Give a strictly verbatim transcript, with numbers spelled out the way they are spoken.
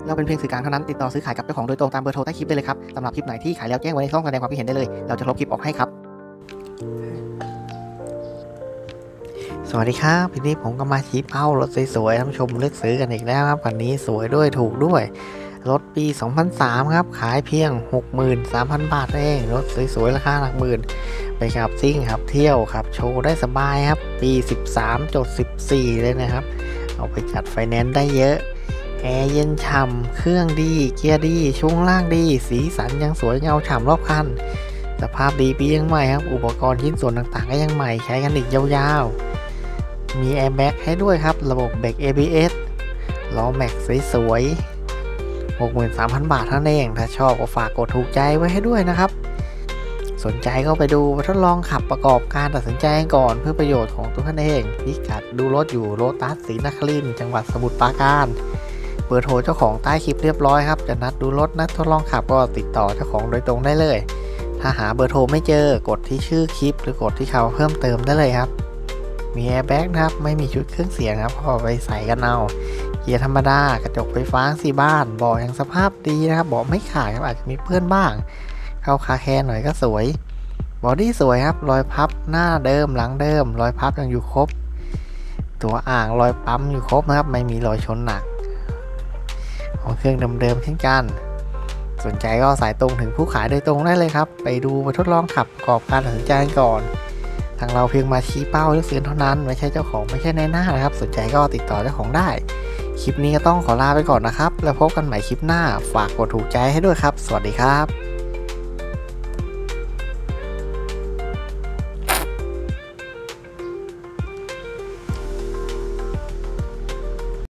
เราเป็นเพียงสื่อกลางเท่านั้นติดต่อซื้อขายกับเจ้าของโดยตรงตามเบอร์โทรใต้คลิปได้เลยครับสำหรับคลิปไหนที่ขายแล้วแจ้งไว้ในช่องแสดงความคิดเห็นได้เลยเราจะลบคลิปออกให้ครับสวัสดีครับทีนี้ผมก็มาชี้เป้ารถสวยๆท่านผู้ชมเลือกซื้อกันอีกแล้วครับคันนี้สวยด้วยถูกด้วยรถปีสองพันสามครับขายเพียง หกหมื่นสามพัน บาทเองรถสวยๆราคาหลักหมื่นไปขับซิ่งครับเที่ยวครับโชว์ได้สบายครับปี สิบสามจุดสิบสี่ เลยนะครับเอาไปจัดไฟแนนซ์ได้เยอะแอร์เย็นฉ่ำเครื่องดีเกียร์ดีช่วงล่างดีสีสันยังสวยเงาฉ่ำรอบคันสภาพดีปียังใหม่ครับอุปกรณ์ชิ้นส่วนต่างๆก็ยังใหม่ใช้กันอีกยาวๆมีแอร์แบ็กให้ด้วยครับระบบเบรก เอ บี เอส ล้อแม็กสวยๆ หกหมื่นสามพัน บาทเท่านั้นเองถ้าชอบก็ฝากกดถูกใจไว้ให้ด้วยนะครับสนใจก็ไปดูทดลองขับประกอบการตัดสินใจก่อนเพื่อประโยชน์ของตัวท่านเองพิกัดดูรถอยู่โลตัสศรีนครินทร์จังหวัดสมุทรปราการเบอร์โทรเจ้าของใต้คลิปเรียบร้อยครับจะนัดดูรถนัดทดลองขับก็ติดต่อเจ้าของโดยตรงได้เลยถ้าหาเบอร์โทรไม่เจอกดที่ชื่อคลิปหรือกดที่คำเพิ่มเติมได้เลยครับมีแอร์แบ็กนะครับไม่มีชุดเครื่องเสียงครับก็ไปใส่กันเอาเกียร์ธรรมดากระจกไฟฟ้าสี่บ้านเบาะยังสภาพดีนะครับเบาะไม่ขาดครับอาจจะมีเปื้อนบ้างเข้าคาแคร์หน่อยก็สวยบอดี้สวยครับรอยพับหน้าเดิมหลังเดิมรอยพับยังอยู่ครบตัวอ่างรอยปั๊มอยู่ครบนะครับไม่มีรอยชนหนักของเครื่องเดิมๆเช่นกันสนใจก็สายตรงถึงผู้ขายโดยตรงได้เลยครับไปดูมาทดลองขับประกอบการตัดสินใจก่อนทางเราเพียงมาชี้เป้าเลือกซื้อเท่านั้นไม่ใช่เจ้าของไม่ใช่ในหน้านะครับสนใจก็ติดต่อเจ้าของได้คลิปนี้ก็ต้องขอลาไปก่อนนะครับแล้วพบกันใหม่คลิปหน้าฝากกดถูกใจให้ด้วยครับสวัสดีครับ